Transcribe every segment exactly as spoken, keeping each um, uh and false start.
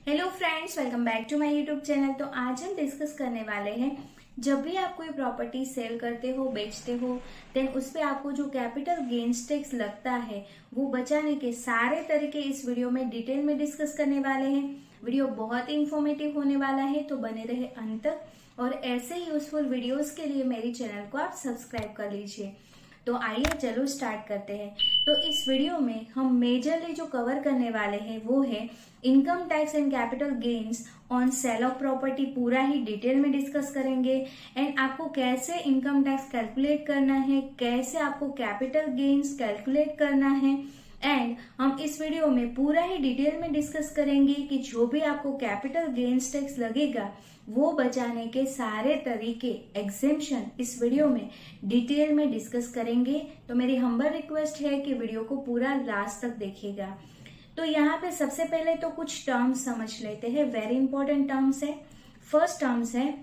Hello friends, welcome back to my YouTube channel. तो आज हम डिस्कस करने वाले हैं, जब भी आप कोई प्रॉपर्टी सेल करते हो, बेचते हो, देन उस पे आपको जो कैपिटल गेन्स टैक्स लगता है वो बचाने के सारे तरीके इस वीडियो में डिटेल में डिस्कस करने वाले हैं। वीडियो बहुत ही इंफॉर्मेटिव होने वाला है, तो बने रहे अंत तक। और ऐसे ही यूजफुल वीडियोस के लिए मेरी चैनल को आप सब्सक्राइब कर लीजिए। तो आइए चलो स्टार्ट करते हैं। तो इस वीडियो में हम मेजरली जो कवर करने वाले हैं वो है income tax and capital gains on sale of property. पूरा ही डिटेल में डिस्कस करेंगे एंड आपको कैसे इनकम टैक्स कैलकुलेट करना है, कैसे आपको कैपिटल गेन्स कैलकुलेट करना है। एंड हम इस वीडियो में पूरा ही डिटेल में डिस्कस करेंगे कि जो भी आपको कैपिटल गेन्स टैक्स लगेगा वो बचाने के सारे तरीके, एग्जेम्पशन इस वीडियो में डिटेल में डिस्कस करेंगे। तो मेरी हम्बल रिक्वेस्ट है कि वीडियो को पूरा लास्ट तक देखिएगा। तो यहाँ पे सबसे पहले तो कुछ टर्म्स समझ लेते हैं, वेरी इंपॉर्टेंट टर्म्स है। फर्स्ट टर्म्स है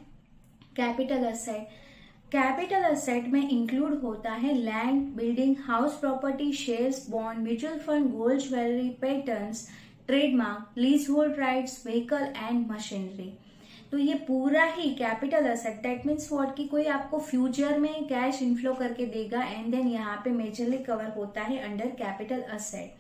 कैपिटल असेट। कैपिटल असेट में इंक्लूड होता है land, building, house property, shares, bond, mutual fund, gold jewellery, patents, trademark, leasehold rights, vehicle and machinery. तो ये पूरा ही capital asset, that means what कि कोई आपको फ्यूचर में कैश इनफ्लो करके देगा एंड देन यहाँ पे मेजरली कवर होता है अंडर कैपिटल असेट।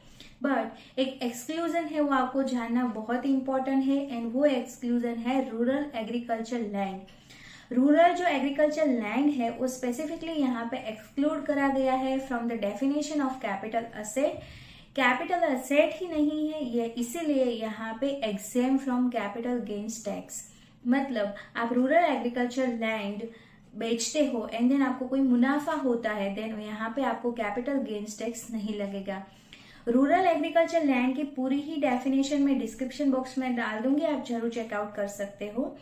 बट एक एक्सक्लूजन है, वो आपको जानना बहुत इंपॉर्टेंट है एंड वो एक्सक्लूजन है रूरल एग्रीकल्चर लैंड। रूरल जो एग्रीकल्चर लैंड है वो स्पेसिफिकली यहाँ पे एक्सक्लूड करा गया है from the definition of capital asset. Capital asset ही नहीं है ये, इसीलिए यहाँ पे exempt from capital gains tax. मतलब आप रूरल एग्रीकल्चर लैंड बेचते हो एंड देन आपको कोई मुनाफा होता है, देन यहाँ पे आपको कैपिटल गेन्स टैक्स नहीं लगेगा। रूरल एग्रीकल्चर लैंड की पूरी ही डेफिनेशन में डिस्क्रिप्शन बॉक्स में डाल दूंगी, आप जरूर चेकआउट कर सकते हो।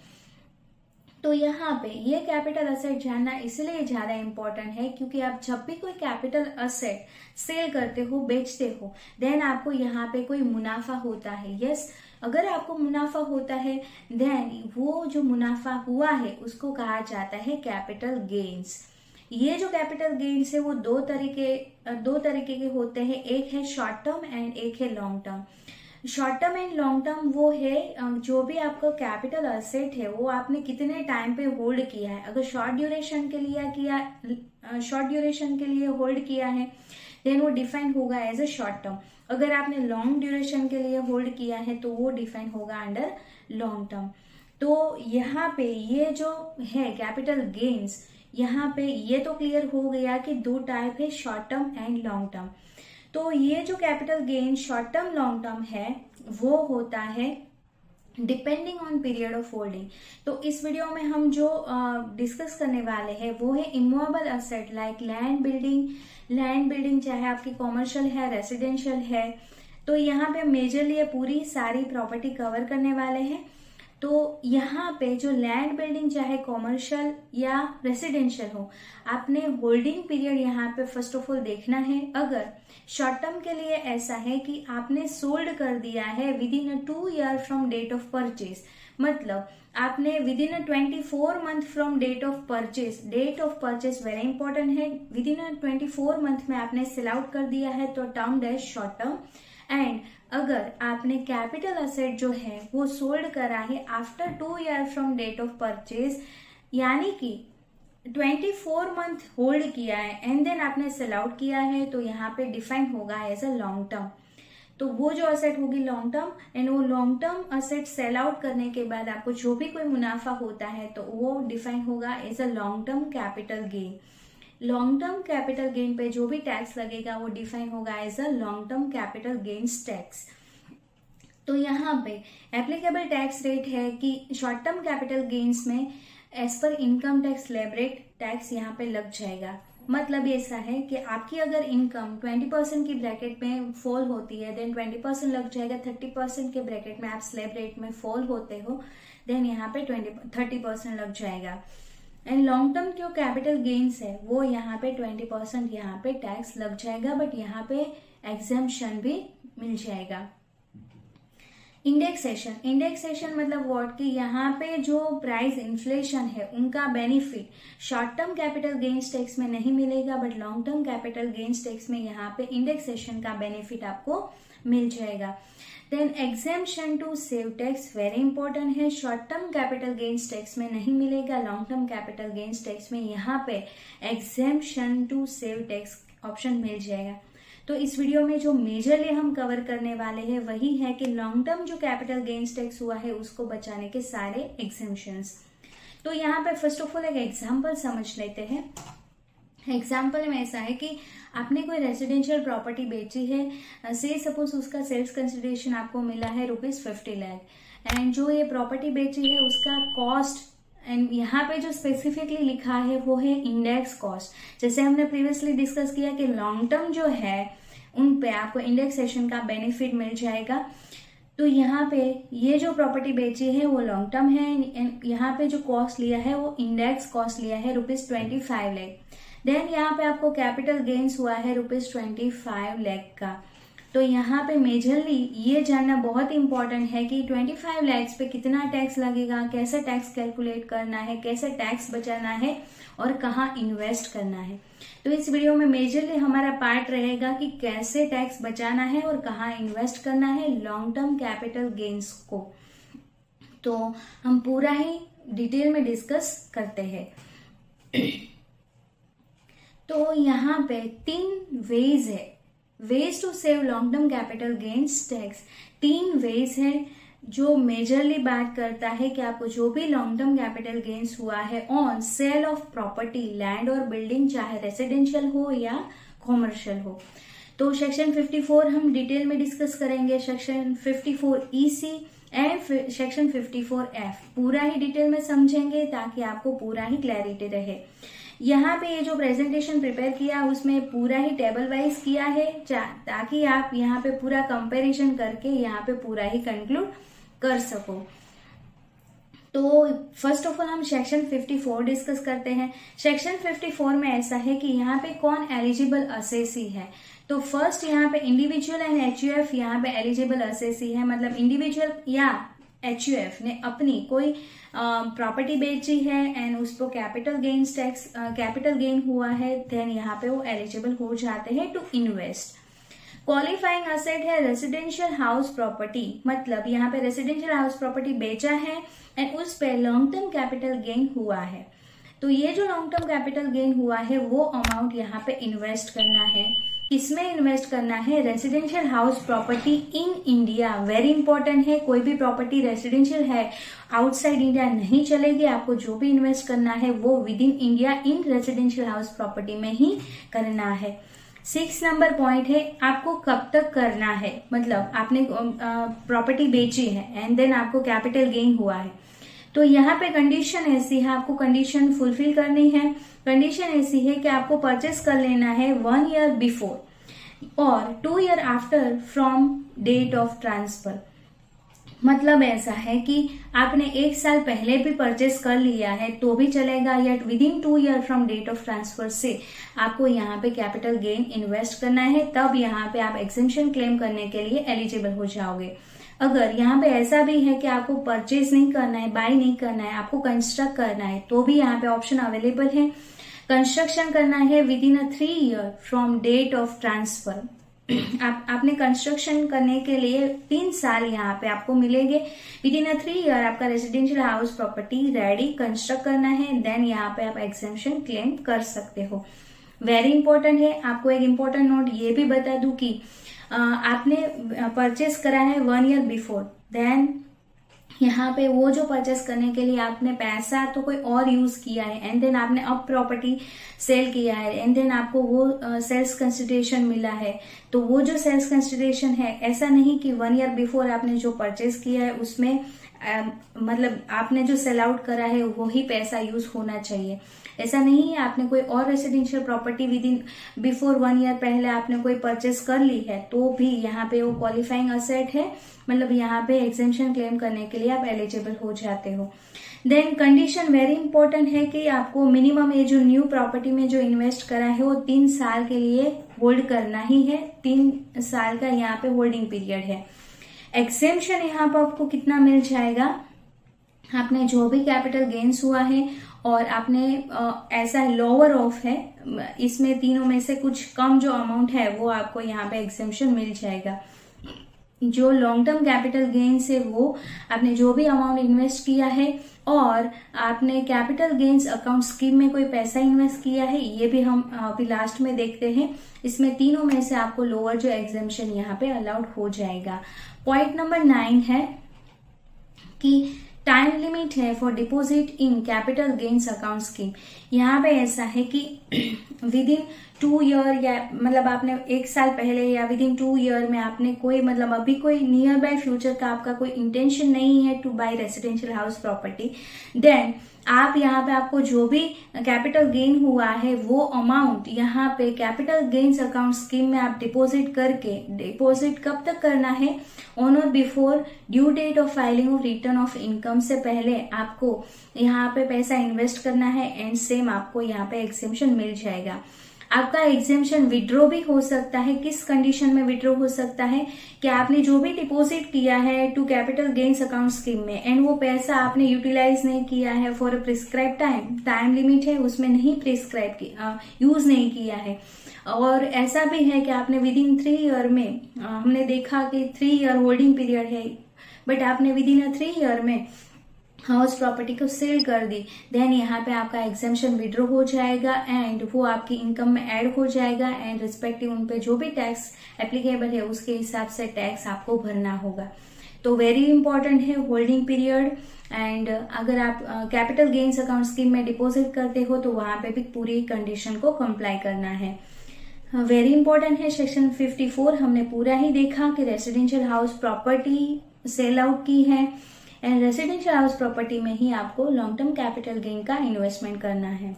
तो यहाँ पे ये कैपिटल असेट जानना इसलिए ज्यादा इंपॉर्टेंट है क्योंकि आप जब भी कोई कैपिटल असेट सेल करते हो, बेचते हो, देन आपको यहाँ पे कोई मुनाफा होता है। यस, अगर आपको मुनाफा होता है देन वो जो मुनाफा हुआ है उसको कहा जाता है कैपिटल गेन्स। ये जो कैपिटल गेन्स है वो दो तरीके दो तरीके के होते हैं, एक है शॉर्ट टर्म एंड एक है long term. Short term and long term वो है जो भी आपका कैपिटल असेट है वो आपने कितने टाइम पे होल्ड किया है। अगर शॉर्ट ड्यूरेशन के लिए किया शॉर्ट ड्यूरेशन के लिए होल्ड किया है देन वो डिफाइन होगा एज ए शॉर्ट टर्म। अगर आपने लॉन्ग ड्यूरेशन के लिए होल्ड किया है तो वो डिफाइन होगा अंडर लॉन्ग टर्म। तो यहाँ पे ये जो है कैपिटल गेन्स, यहाँ पे ये तो क्लियर हो गया कि दो टाइप है, short term and long term. तो ये जो capital gain short term long term है वो होता है depending on period of holding. तो इस वीडियो में हम जो डिस्कस करने वाले हैं वो है immovable asset like land, building. Land building चाहे आपकी कॉमर्शियल है, रेसिडेंशियल है, तो यहाँ पे मेजरली ये पूरी सारी प्रॉपर्टी कवर करने वाले हैं। तो यहाँ पे जो लैंड, बिल्डिंग चाहे कॉमर्शियल या रेसिडेंशियल हो, आपने होल्डिंग पीरियड यहाँ पे फर्स्ट ऑफ ऑल देखना है। अगर शॉर्ट टर्म के लिए ऐसा है कि आपने सोल्ड कर दिया है within a two year from date of purchase, मतलब आपने within a twenty four month from date of purchase, date of purchase very important है, within a twenty four month में आपने sell out कर दिया है तो term dash short term. And अगर आपने कैपिटल असेट जो है वो सोल्ड करा है after two year from date of purchase, यानी कि ट्वेंटी फोर मंथ होल्ड किया है एंड देन आपने सेल आउट किया है, तो यहाँ पे डिफाइन होगा एज अ लॉन्ग टर्म। तो वो जो असेट होगी लॉन्ग टर्म एंड वो long term asset sell out करने के बाद आपको जो भी कोई मुनाफा होता है तो वो डिफाइन होगा as a long term capital gain. Long term capital gain पे जो भी टैक्स लगेगा वो डिफाइन होगा as a long term capital gains tax. तो यहाँ पे एप्लीकेबल टैक्स रेट है कि शॉर्ट टर्म कैपिटल गेन्स में as per income tax slab rate tax यहाँ पे लग जाएगा। मतलब ऐसा है कि आपकी अगर इनकम ट्वेंटी परसेंट की ब्रैकेट में फॉल होती है देन ट्वेंटी परसेंट लग जाएगा, थर्टी परसेंट के ब्रैकेट में आप स्लैब रेट में फॉल होते हो देन यहाँ पे ट्वेंटी थर्टी परसेंट लग जाएगा। एंड लॉन्ग टर्म जो कैपिटल गेन्स है वो यहाँ पे ट्वेंटी परसेंट यहाँ पे टैक्स लग जाएगा, बट यहाँ पे एग्जेम्पशन भी मिल जाएगा। इंडेक्सेशन, इंडेक्सेशन मतलब व्हाट कि यहाँ पे जो प्राइस इन्फ्लेशन है उनका benefit short term capital gains tax में नहीं मिलेगा, but long term capital gains tax में यहाँ पे इंडेक्सेशन का बेनिफिट आपको मिल जाएगा। Then exemption to save tax very important है, short term capital gains tax में नहीं मिलेगा, long term capital gains tax में यहाँ पे exemption to save tax option मिल जाएगा। तो इस वीडियो में जो मेजरली हम कवर करने वाले हैं वही है कि लॉन्ग टर्म जो कैपिटल गेन्स टैक्स हुआ है उसको बचाने के सारे एग्जेम्पशंस। तो यहाँ पे फर्स्ट ऑफ ऑल एक एग्जांपल समझ लेते हैं। एग्जाम्पल में ऐसा है कि आपने कोई रेजिडेंशियल प्रॉपर्टी बेची है, से सपोज उसका सेल्स कंसिडरेशन आपको मिला है रुपीज फिफ्टी लाख एंड जो ये प्रॉपर्टी बेची है उसका कॉस्ट एंड यहाँ पे जो स्पेसिफिकली लिखा है वो है इंडेक्स कॉस्ट। जैसे हमने प्रीवियसली डिस्कस किया कि लॉन्ग टर्म जो है उन पे आपको इंडेक्सेशन का बेनिफिट मिल जाएगा। तो यहाँ पे ये जो प्रॉपर्टी बेची है वो लॉन्ग टर्म है एंड यहाँ पे जो कॉस्ट लिया है वो इंडेक्स कॉस्ट लिया है rupees twenty five lakh. Then यहाँ पे आपको कैपिटल गेन्स हुआ है रुपीज ट्वेंटी फाइव लैख का। तो यहाँ पे मेजरली ये जानना बहुत इंपॉर्टेंट है कि पच्चीस लैक्स पे कितना टैक्स लगेगा, कैसे टैक्स कैलकुलेट करना है, कैसे टैक्स बचाना है और कहाँ इन्वेस्ट करना है। तो इस वीडियो में मेजरली हमारा पार्ट रहेगा कि कैसे टैक्स बचाना है और कहाँ इन्वेस्ट करना है लॉन्ग टर्म कैपिटल गेन्स को। तो हम पूरा ही डिटेल में डिस्कस करते हैं। तो यहाँ पे तीन वेज है, ways to save long term capital gains tax. तीन वेज है जो मेजरली बात करता है कि आपको जो भी लॉन्ग टर्म कैपिटल गेन्स हुआ है on sale of property, land और बिल्डिंग, चाहे रेसिडेंशियल हो या कॉमर्शियल हो। तो सेक्शन फिफ्टी फोर हम डिटेल में डिस्कस करेंगे, section fifty four E C and section fifty four F पूरा ही डिटेल में समझेंगे ताकि आपको पूरा ही क्लैरिटी रहे। यहाँ पे ये जो प्रेजेंटेशन प्रिपेयर किया उसमें पूरा ही टेबल वाइज किया है ताकि आप यहाँ पे पूरा कंपैरिजन करके यहाँ पे पूरा ही कंक्लूड कर सको। तो फर्स्ट ऑफ ऑल हम सेक्शन फिफ्टी फोर डिस्कस करते हैं। सेक्शन फिफ्टी फोर में ऐसा है कि यहाँ पे कौन एलिजिबल असेसी है। तो फर्स्ट यहाँ पे individual and H U F यहाँ पे एलिजिबल असेसी है, मतलब इंडिविजुअल या एच यू एफ ने अपनी कोई प्रॉपर्टी uh, बेची है एंड उसको capital gains tax capital gain हुआ है, देन यहाँ पे वो एलिजिबल हो जाते हैं टू इन्वेस्ट। क्वालिफाइंग असेट है रेसिडेंशियल हाउस प्रॉपर्टी, मतलब यहाँ पे रेसिडेंशियल हाउस प्रॉपर्टी बेचा है एंड उस पे लॉन्ग टर्म कैपिटल गेन हुआ है। तो ये जो लॉन्ग टर्म कैपिटल गेन हुआ है वो अमाउंट यहाँ पे इन्वेस्ट करना है। किसमें इन्वेस्ट करना है? Residential house property in India. Very important है, कोई भी प्रॉपर्टी रेसिडेंशियल है आउटसाइड इंडिया नहीं चलेगी। आपको जो भी इन्वेस्ट करना है वो within India in residential house property में ही करना है। सिक्स नंबर पॉइंट है आपको कब तक करना है, मतलब आपने प्रॉपर्टी बेची है एंड देन आपको कैपिटल गेन हुआ है तो यहाँ पे कंडीशन ऐसी है, आपको कंडीशन फुलफिल करनी है। कंडीशन ऐसी है कि आपको परचेस कर लेना है वन ईयर बिफोर और two year after from date of transfer. मतलब ऐसा है कि आपने एक साल पहले भी परचेस कर लिया है तो भी चलेगा, या within two year from date of transfer से आपको यहाँ पे कैपिटल गेन इन्वेस्ट करना है, तब यहाँ पे आप एक्सेम्पशन क्लेम करने के लिए एलिजिबल हो जाओगे। अगर यहाँ पे ऐसा भी है कि आपको परचेज नहीं करना है, बाय नहीं करना है, आपको कंस्ट्रक्ट करना है तो भी यहाँ पे ऑप्शन अवेलेबल है। कंस्ट्रक्शन करना है within a three year from date of transfer. आप आपने कंस्ट्रक्शन करने के लिए तीन साल यहाँ पे आपको मिलेंगे। Within a three year आपका residential house property ready construct करना है, देन यहाँ पे आप एक्सेम्पशन क्लेम कर सकते हो। वेरी इंपॉर्टेंट है। आपको एक इम्पोर्टेंट नोट ये भी बता दूं कि आपने परचेस करा है वन ईयर बिफोर, देन यहाँ पे वो जो परचेस करने के लिए आपने पैसा तो कोई और यूज किया है एंड देन आपने अब प्रॉपर्टी सेल किया है एंड देन आपको वो सेल्स कंसिडरेशन मिला है, तो वो जो सेल्स कंसिडरेशन है ऐसा नहीं कि वन ईयर बिफोर आपने जो परचेस किया है उसमें आ, मतलब आपने जो सेल आउट करा है वो ही पैसा यूज होना चाहिए, ऐसा नहीं है। आपने कोई और residential property within before one year पहले आपने कोई परचेस कर ली है तो भी यहाँ पे वो क्वालिफाइंग असेट है, मतलब यहाँ पे एक्सेम्पशन क्लेम करने के लिए आप एलिजिबल हो जाते हो। देन कंडीशन वेरी इंपॉर्टेंट है कि आपको मिनिमम ये जो न्यू प्रॉपर्टी में जो इन्वेस्ट करा है वो तीन साल के लिए होल्ड करना ही है, तीन साल का यहाँ पे होल्डिंग पीरियड है। एग्जेम्पशन यहाँ पर आपको कितना मिल जाएगा, आपने जो भी कैपिटल गेन्स हुआ है और आपने ऐसा लोअर ऑफ है, इसमें तीनों में से कुछ कम जो अमाउंट है वो आपको यहाँ पे एग्जेम्पशन मिल जाएगा। जो लॉन्ग टर्म कैपिटल गेन्स है वो आपने जो भी अमाउंट इन्वेस्ट किया है और आपने कैपिटल गेन्स अकाउंट स्कीम में कोई पैसा इन्वेस्ट किया है, ये भी हम अभी लास्ट में देखते हैं। इसमें तीनों में से आपको लोअर जो एग्जेम्पशन यहाँ पे अलाउड हो जाएगा। पॉइंट नंबर नाइन है कि टाइम लिमिट है for deposit in capital gains account scheme. यहाँ पे ऐसा है कि विद इन टू ईयर या मतलब आपने एक साल पहले या विद इन टू ईयर में आपने कोई मतलब अभी कोई नियर बाय फ्यूचर का आपका कोई इंटेंशन नहीं है to buy residential house property, then आप यहाँ पे आपको जो भी कैपिटल गेन हुआ है वो अमाउंट यहाँ पे कैपिटल गेन्स अकाउंट स्कीम में आप डिपॉजिट करके, डिपॉजिट कब तक करना है, ऑन और before due date of filing of return of income से पहले आपको यहाँ पे पैसा इन्वेस्ट करना है एंड सेम आपको यहाँ पे एग्जेम्पशन मिल जाएगा। आपका एग्जेम्पशन विड्रॉ भी हो सकता है। किस कंडीशन में विड्रॉ हो सकता है कि आपने जो भी डिपॉजिट किया है to capital gains account scheme में एंड वो पैसा आपने यूटिलाइज नहीं किया है for a prescribe time, time limit है उसमें नहीं प्रिस्क्राइब किया, यूज नहीं किया है, और ऐसा भी है कि आपने विद इन थ्री ईयर में, हमने देखा कि थ्री ईयर होल्डिंग पीरियड है, बट आपने within a three year में हाउस प्रॉपर्टी को सेल कर दी, देन यहाँ पे आपका एग्जेम्पशन विड्रॉ हो जाएगा एंड वो आपकी इनकम में ऐड हो जाएगा एंड रिस्पेक्टिव उन पे जो भी टैक्स एप्लीकेबल है उसके हिसाब से टैक्स आपको भरना होगा। तो वेरी इंपॉर्टेंट है होल्डिंग पीरियड। एंड अगर आप कैपिटल गेन्स अकाउंट स्कीम में डिपॉजिट करते हो तो वहां पे भी पूरी कंडीशन को कंप्लाई करना है। वेरी इंपॉर्टेंट है सेक्शन फिफ्टी फोर, हमने पूरा ही देखा कि residential house property sell out की है एंड रेसिडेंशियल हाउस प्रॉपर्टी में ही आपको लॉन्ग टर्म कैपिटल गेन का इन्वेस्टमेंट करना है।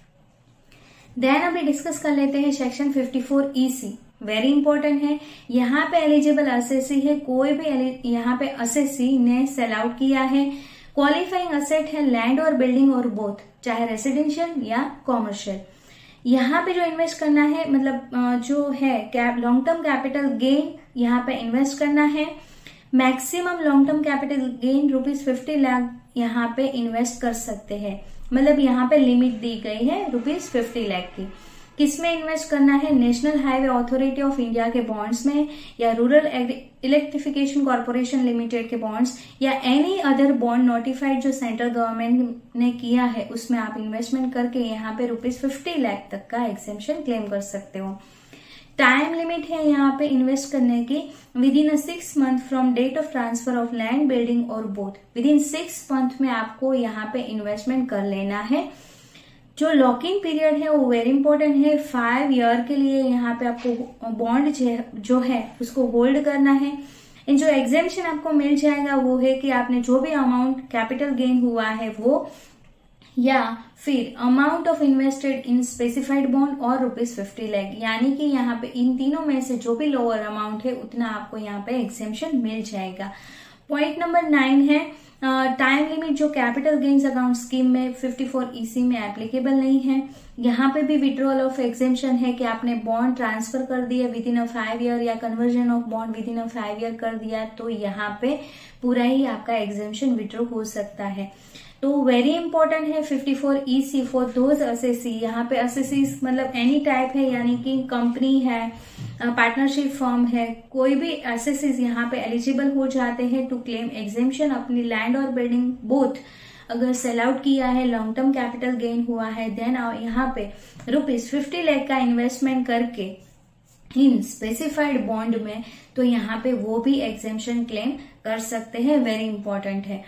देन अभी डिस्कस कर लेते हैं section fifty four E C. Very important है, यहाँ पे एलिजिबल असेसी है, कोई भी यहाँ पे असेसी ने सेल आउट किया है, क्वालिफाइंग असेट है लैंड और बिल्डिंग और बोथ, चाहे रेसिडेंशियल या कॉमर्शियल। यहाँ पे जो इन्वेस्ट करना है मतलब जो है लॉन्ग टर्म कैपिटल गेन यहाँ पे इन्वेस्ट करना है। Maximum long term capital gain rupees fifty lakh यहाँ पे इन्वेस्ट कर सकते हैं, मतलब यहाँ पे लिमिट दी गई है रुपीज फिफ्टी लाख की। किसमें इन्वेस्ट करना है, National Highway Authority of India के बॉन्ड्स में या रूरल इलेक्ट्रिफिकेशन कॉर्पोरेशन लिमिटेड के बॉन्ड्स या एनी अदर बॉन्ड नोटिफाइड जो सेंट्रल गवर्नमेंट ने किया है उसमें आप इन्वेस्टमेंट करके यहाँ पे रुपीज फिफ्टी लाख तक का एग्जेम्पशन क्लेम कर सकते हो। टाइम लिमिट है यहाँ पे इन्वेस्ट करने की within six month from date of transfer of land building और both, within six month में आपको यहाँ पे इन्वेस्टमेंट कर लेना है। जो लॉकिंग पीरियड है वो वेरी इंपॉर्टेंट है, फाइव ईयर के लिए यहाँ पे आपको बॉन्ड जो है उसको होल्ड करना है। इन जो एग्जेम्पशन आपको मिल जाएगा वो है कि आपने जो भी अमाउंट कैपिटल गेन हुआ है वो या फिर amount of invested in specified bond और रुपीज फिफ्टी लाख, यानी कि यहाँ पे इन तीनों में से जो भी लोअर अमाउंट है उतना आपको यहाँ पे एग्जेम्पशन मिल जाएगा। पॉइंट नंबर नाइन है टाइम uh, लिमिट जो कैपिटल गेन्स अकाउंट स्कीम में फिफ्टी फोर ई सी में एप्लीकेबल नहीं है। यहाँ पे भी विड्रॉल ऑफ एग्जेम्पशन है कि आपने बॉन्ड ट्रांसफर कर दिया within a five year या conversion of bond within a five year कर दिया तो यहाँ पे पूरा ही आपका एग्जेम्पशन विड्रॉ हो सकता है। तो वेरी इंपॉर्टेंट है fifty four E C for those assessee. यहाँ पे असेसी मतलब एनी टाइप है, यानी कि कंपनी है, पार्टनरशिप फर्म है, कोई भी असेसीज यहाँ पे एलिजिबल हो जाते हैं टू क्लेम एग्जेम्पशन अपनी लैंड और बिल्डिंग बोथ अगर सेल आउट किया है, लॉन्ग टर्म कैपिटल गेन हुआ है, देन यहाँ पे रुपीज फिफ्टी लाख का इन्वेस्टमेंट करके इन स्पेसिफाइड बॉन्ड में, तो यहाँ पे वो भी एग्जेम्पशन क्लेम कर सकते हैं। वेरी इंपॉर्टेंट है।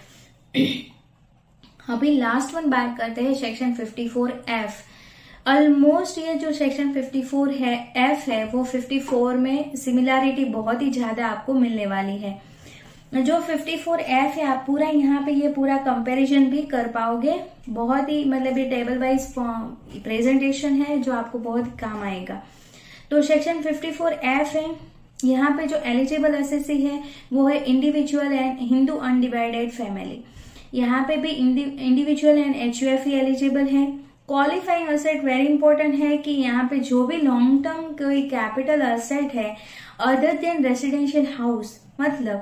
अभी लास्ट वन बात करते हैं section fifty four F. Almost ये जो सेक्शन फिफ्टी फोर है एफ है वो फिफ्टी फोर में सिमिलैरिटी बहुत ही ज्यादा आपको मिलने वाली है। जो फिफ्टी फोर एफ है आप पूरा यहाँ पे ये पूरा कंपैरिजन भी कर पाओगे, बहुत ही मतलब ये टेबल वाइज प्रेजेंटेशन है जो आपको बहुत काम आएगा। तो सेक्शन फिफ्टी फोर एफ है, यहाँ पे जो एलिजिबल एसेसी है वो है individual and Hindu undivided family. यहाँ पे भी individual and H U F eligible है। क्वालिफाइंग असेट वेरी इंपॉर्टेंट है कि यहाँ पे जो भी लॉन्ग टर्म कोई कैपिटल असेट है अदर देन रेसिडेंशियल हाउस, मतलब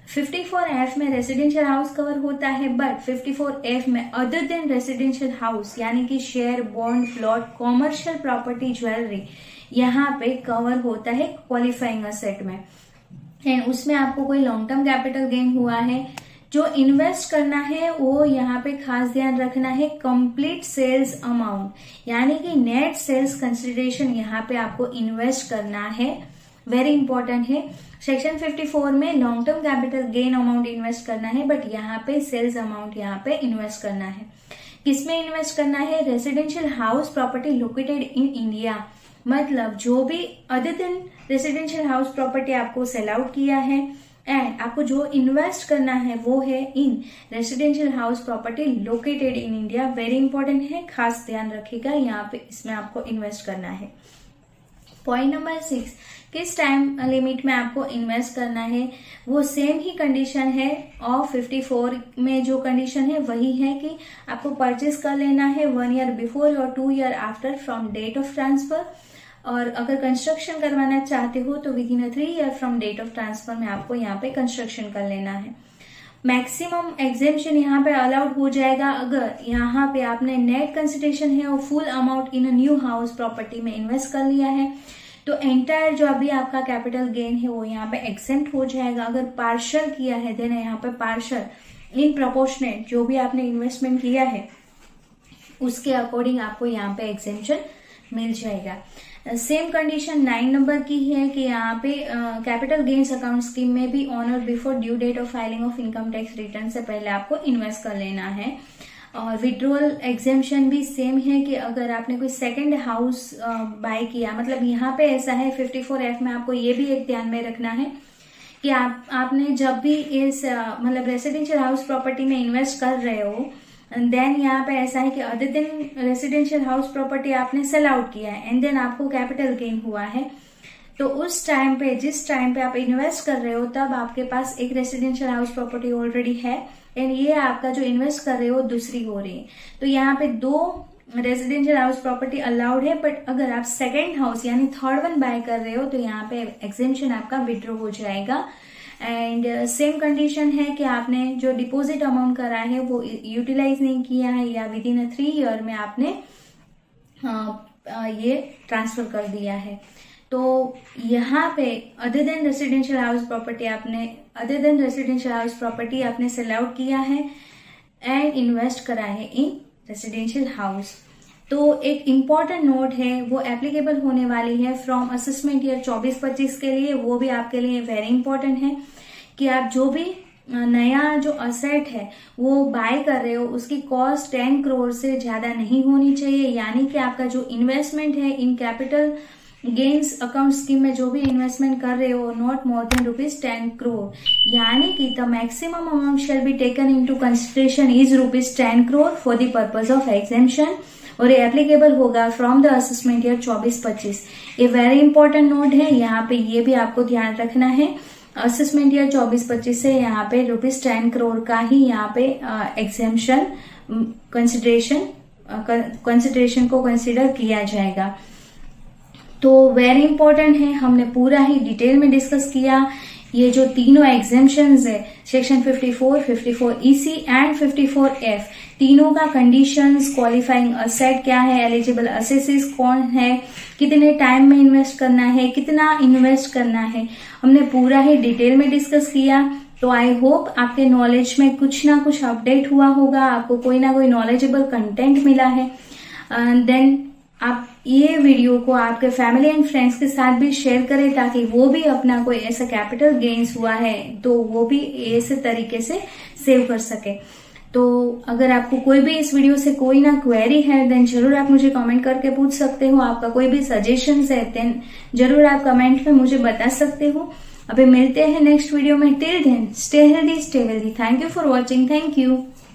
फिफ्टी फोर एफ में रेसिडेंशियल हाउस कवर होता है, बट फिफ्टी फोर एफ में अदर देन रेसिडेंशियल हाउस यानी कि share, bond, plot, commercial property, jewellery यहाँ पे कवर होता है क्वालिफाइंग असेट में। एंड उसमें आपको कोई लॉन्ग टर्म कैपिटल गेन हुआ है, जो इन्वेस्ट करना है वो यहाँ पे खास ध्यान रखना है कंप्लीट सेल्स अमाउंट, यानी कि नेट सेल्स कंसिडरेशन यहाँ पे आपको इन्वेस्ट करना है, वेरी इंपॉर्टेंट है। सेक्शन फिफ्टी फोर में long term capital gain amount invest करना है, बट यहाँ पे सेल्स अमाउंट यहाँ पे इन्वेस्ट करना है। किसमें इन्वेस्ट करना है? Residential house property located in India, मतलब जो भी other than residential house property आपको सेल आउट किया है एंड आपको जो इन्वेस्ट करना है वो है in residential house property located in India, very important है, खास ध्यान रखिएगा, यहाँ पे इसमें आपको इन्वेस्ट करना है। पॉइंट नंबर सिक्स, किस टाइम लिमिट में आपको इन्वेस्ट करना है? वो सेम ही कंडीशन है ऑफ फिफ्टी फोर में, जो कंडीशन है वही है कि आपको परचेस कर लेना है वन ईयर बिफोर और two year after from date of transfer, और अगर कंस्ट्रक्शन करवाना चाहते हो तो within a three year from date of transfer में आपको यहाँ पे कंस्ट्रक्शन कर लेना है। मैक्सिमम एग्जेम्पशन यहाँ पे अलाउड हो जाएगा अगर यहाँ पे आपने नेट कंसिडरेशन है और full amount in a new house property में इन्वेस्ट कर लिया है, तो एंटायर जो अभी आपका कैपिटल गेन है वो यहाँ पे एक्सेंट हो जाएगा। अगर पार्शल किया है देन यहाँ पे पार्शल इन प्रोपोर्शनेट जो भी आपने इन्वेस्टमेंट किया है उसके अकॉर्डिंग आपको यहाँ पे एग्जेम्पशन मिल जाएगा। सेम कंडीशन नाइन नंबर की है कि यहाँ पे कैपिटल गेन्स अकाउंट स्कीम में भी ऑन और before due date of filing of income tax return से पहले आपको इन्वेस्ट कर लेना है। और विड्रॉल एग्जेम्पशन भी सेम है कि अगर आपने कोई सेकंड हाउस बाय किया, मतलब यहाँ पे ऐसा है फिफ्टी फोर एफ में आपको ये भी एक ध्यान में रखना है कि आप आपने जब भी इस मतलब रेसिडेंशियल हाउस प्रॉपर्टी में इन्वेस्ट कर रहे हो एंड देन यहाँ पे ऐसा है कि other than residential house property आपने सेल आउट किया है एंड देन आपको कैपिटल गेन हुआ है, तो उस टाइम पे जिस टाइम पे आप इन्वेस्ट कर रहे हो तब आपके पास एक रेसिडेंशियल हाउस प्रॉपर्टी ऑलरेडी है एंड ये आपका जो इन्वेस्ट कर रहे हो दूसरी हो रही है, तो यहाँ पे दो रेसिडेंशियल हाउस प्रॉपर्टी अलाउड है, बट अगर आप सेकेंड हाउस यानी थर्ड वन बाय कर रहे हो तो यहाँ पे एग्जेम्पशन आपका विड्रॉ हो जाएगा। एंड सेम कंडीशन है कि आपने जो डिपॉजिट अमाउंट करा है वो यूटिलाइज नहीं किया है या within a three year में आपने आ, आ, ये ट्रांसफर कर दिया है, तो यहाँ पे other than residential house property आपने other than residential house property आपने सेल आउट किया है एंड इन्वेस्ट करा है इन रेसिडेंशियल हाउस। तो एक इम्पॉर्टेंट नोट है वो एप्लीकेबल होने वाली है फ्रॉम असेसमेंट ईयर चौबीस पच्चीस के लिए, वो भी आपके लिए वेरी इंपॉर्टेंट है कि आप जो भी नया जो असेट है वो बाय कर रहे हो उसकी कॉस्ट टेन करोड़ से ज्यादा नहीं होनी चाहिए, यानी कि आपका जो इन्वेस्टमेंट है in capital gains account scheme में जो भी इन्वेस्टमेंट कर रहे हो not more than rupees ten crore, यानी कि the maximum amount shall be taken into consideration is rupees ten crore for the purpose of exemption, और ये एप्लीकेबल होगा फ्रॉम द असेसमेंट ईयर चौबीस पच्चीस। ये वेरी इंपॉर्टेंट नोट है, यहाँ पे ये भी आपको ध्यान रखना है, असेसमेंट ईयर चौबीस पच्चीस से यहाँ पे रुपीज टेन करोड़ का ही यहाँ पे एग्जेम्पशन कंसिडरेशन कंसिडरेशन को कंसिडर किया जाएगा। तो वेरी इंपॉर्टेंट है, हमने पूरा ही डिटेल में डिस्कस किया। ये जो तीनों एग्जेम्पशंस है section fifty four, fifty four E C and fifty four F, तीनों का कंडीशंस, क्वालिफाइंग असेट क्या है, एलिजिबल असेसिस कौन है, कितने टाइम में इन्वेस्ट करना है, कितना इन्वेस्ट करना है, हमने पूरा ही डिटेल में डिस्कस किया। तो आई होप आपके नॉलेज में कुछ ना कुछ अपडेट हुआ होगा, आपको कोई ना कोई नॉलेजेबल कंटेंट मिला है। देन आप ये वीडियो को आपके फैमिली एंड फ्रेंड्स के साथ भी शेयर करें ताकि वो भी अपना कोई ऐसा कैपिटल गेन्स हुआ है तो वो भी ऐसे तरीके से सेव कर सके। तो अगर आपको कोई भी इस वीडियो से कोई ना क्वेरी है देन जरूर आप मुझे कमेंट करके पूछ सकते हो, आपका कोई भी सजेशंस है देन जरूर आप कमेंट में मुझे बता सकते हो। अभी मिलते हैं नेक्स्ट वीडियो में, till then stay healthy stay wealthy, thank you for watching, thank you.